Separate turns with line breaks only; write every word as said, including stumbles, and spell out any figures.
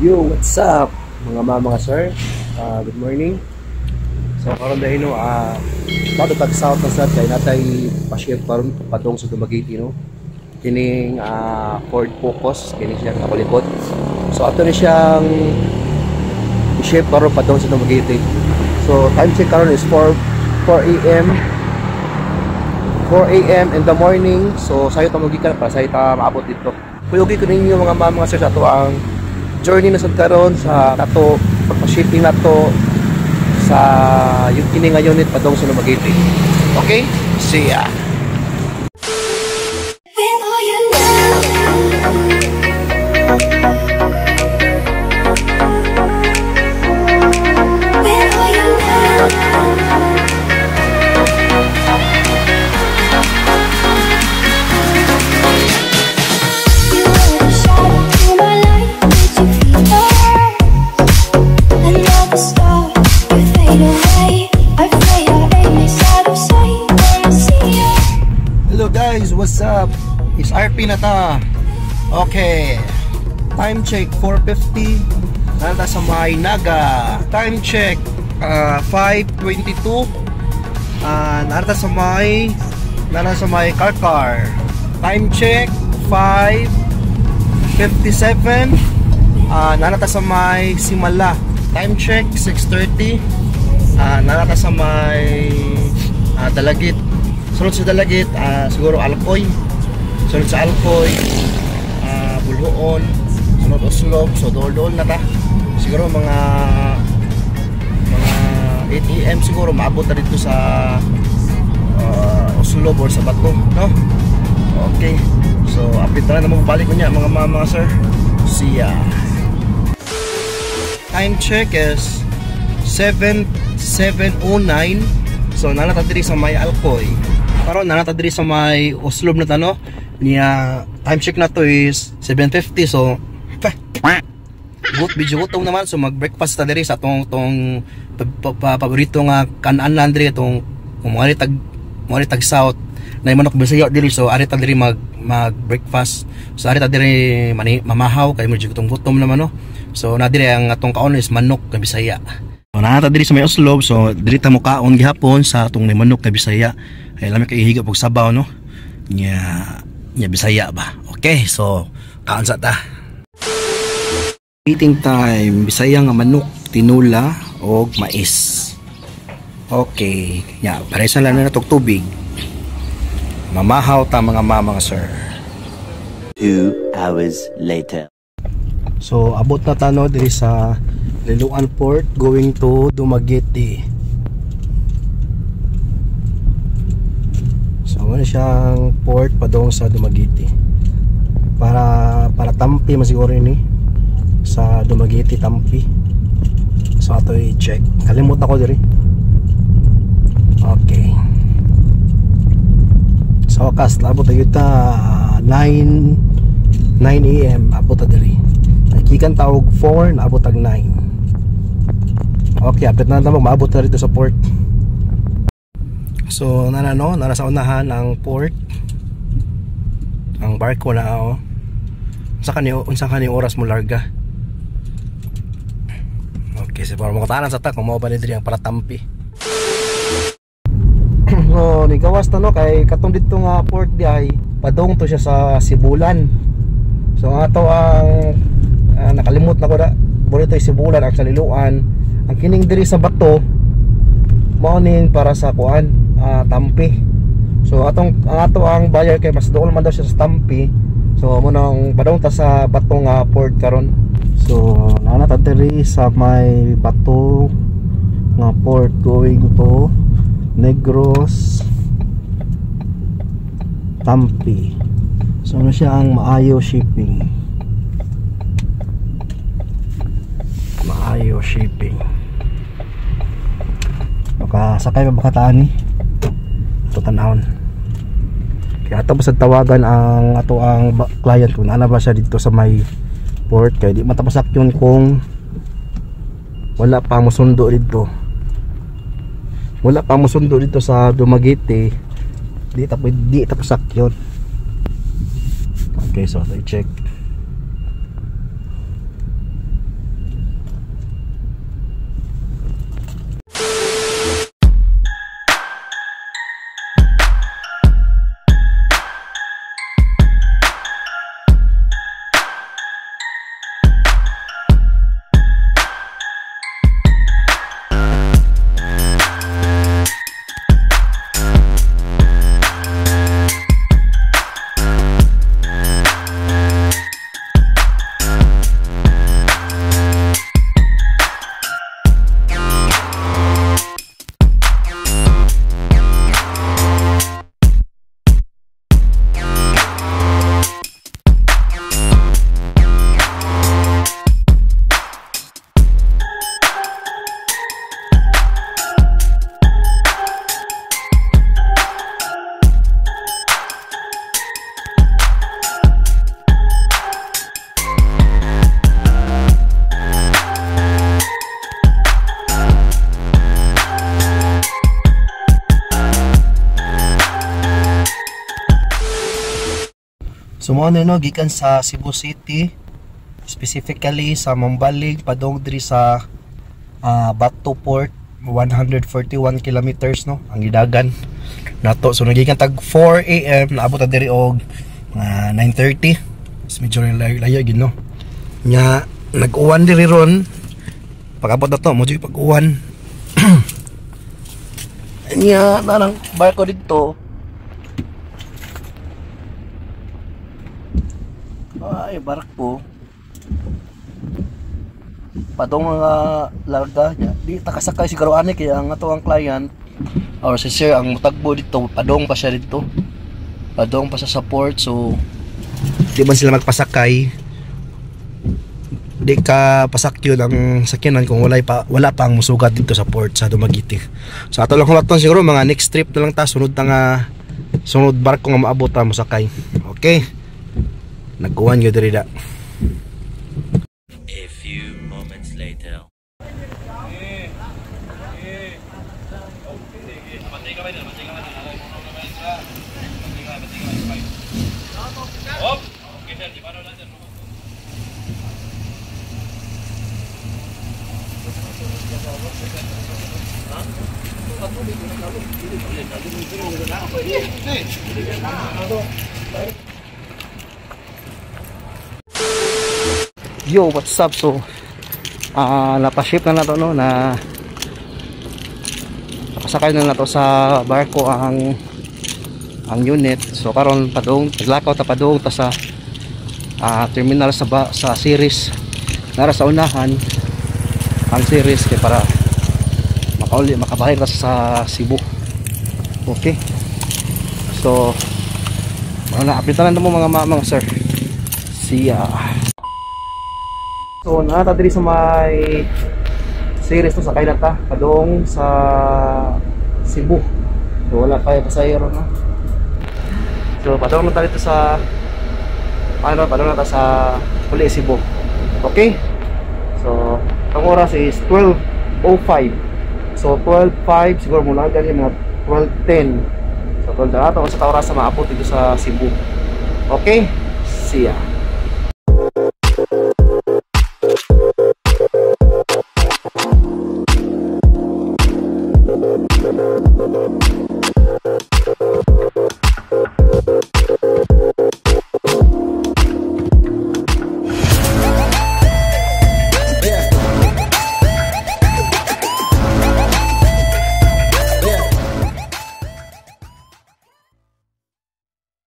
Yo, what's up mga mama mga sir? Uh, good morning. So karon dahil no, ah uh, bago tag south na sad kay natay pa-ship karon padong sa Dumaguete no. Kining uh, Ford Focus kini siya nakalikod. So ato ni siyang i-ship karon padong sa Dumaguete. So time check karon is four a m four a m in the morning. So sayo ta magikan para sayo ta maabot dito. Kuyogi ko ninyo mga mama mga sir sa ato ang journey na sad karon sa kato pagpa-shipping nato sa yung kini nga unit padong sa Dumaguete. Okay? See ya. Guys, what's up? Is R P na ta. Okay. Time check four fifty. Nanda sa may Naga. Time check uh, five twenty-two. Uh, nanda sa may nanda sa may Karkar. Time check five fifty-seven. Uh, nanda sa may Simala. Time check six thirty. Uh, nanda sa may uh, Dalagit. Sunod sa Dalagit, uh, siguro Alcoy. Sunod sa Alcoy, uh, Bulhoon. Sunod Oslob. So dool-dool na ta. Siguro mga mga eight a m siguro maabot na dito sa uh, Oslob or sa Bato, no? Okay. So update na naman balik ko niya mga mama sir. See ya. Time check is seven oh nine. So nanata diri sa may Alcoy. Karon nanata diri sa may Oslob na tano niya. Time check na to is seven fifty. So good video utong naman. So mag breakfast ta diri sa tong tong paborito nga kanan diri tong kung mga tag mga tag south na manok Bisaya diri. So ari ta diri mag mag breakfast. So ari ta diri mani, mamahaw kay medyo gutom gutom naman no. So na diri ang atong kaon is manok ka Bisaya. So nanata diri sa may Oslob. So diri ta mo kaon gihapon sa atong ni manok ka Bisaya. Ay lami kay higa pag sabaw no. Nya nya Bisaya ba. Okay, so kaon sa ta. Eating time, Bisaya nga manok, tinula o mais. Okay, nya pare sa lang na tog tubig. Mamahaw ta mga mama sir.
Two hours later.
So abot na tano diri sa Liloan Port going to Dumaguete. So ano siyang port padong sa Dumaguete. Para para Tampi masiguro ini sa Dumaguete Tampi. So ato i-check. Kalimut ako diri. Okay. So wakas abot ta yuta nine a m abot ta diri. Nakikan taog four na abot tag nine. Okay, update na naman maabot na rito sa port. So nana no, nara sa unahan ang port. Ang barko na oh. Unsa kani unsa kani oras mo larga? Okay, so para makatanan sa ta kung mao ba ni diri ang para Tampi. So ni gawas ta no kay katong dito nga port di ay padong to siya sa Sibulan. So ato ang uh, nakalimot na ko da. Burito ay Sibulan ang sa Liloan. Ang kining diri sa Bato morning para sa kuan uh, Tampi. So atong ang ato ang buyer kay mas dool man daw siya sa Tampi. So mo nang padong ta sa Bato nga port karon. So nana ta diri sa may Bato nga port going to Negros Tampi. So ano siya ang Maayo Shipping. Maayo Shipping. Sakay pa bakataan ni ato tanawon. Kaya ato basad tawagan ang ato ang client kung ana ba siya dito sa may port kay di matapasak yun kung wala pa mosundo dito. Wala pa mosundo dito sa Dumaguete. Di tapos di tapasak yun. Okay, so I check. So mo no gikan sa Cebu City, specifically sa Mambalig padong diri sa uh, Bato Port, one hundred forty-one kilometers no ang gidagan nato. So nagikan tag four A M naabot ta diri og uh, nine thirty. Mas medyo layo gid no. Nya nag-uwan diri ron. Pag-abot na to mo jud pag-uwan. Nya narang barko dito. Ay, barko. Padong mga larga niya. Di takasakay siguro ani kaya ang ato ang client or si sir ang mutagbo dito, padong pa siya dito. Padong pa sa support, so di man sila magpasakay. Di ka pasakyo ng sakyanan kung wala pa wala pa ang musugat dito sa port sa Dumaguete. So ato lang kung siguro mga next trip na lang ta, sunod ta nga sunod barko nga maabot ta mo sakay. Okay. Nagkuhan yun diri da.
A few moments later.
Yo, what's up? So uh, napaship na na to no, na napasakay na na to sa barko ang ang unit. So karon padung naglakaw ta padung ta sa uh, terminal sa ba, sa series nara sa unahan ang series kay para makauli makabahir ta sa Cebu. Okay, so mga na-updatean na mo mga mamang sir. See ya. So nata diri sa may series to sakay na ta padung sa Cebu. So wala pa pasahero na. So padung na ta dito sa ano padung na ta sa Uli Cebu. Okay? So ang oras is twelve oh five. So twelve oh five siguro mula gani mga twelve ten. So twelve na ato sa oras sa maabot dito sa Cebu. Okay? See ya.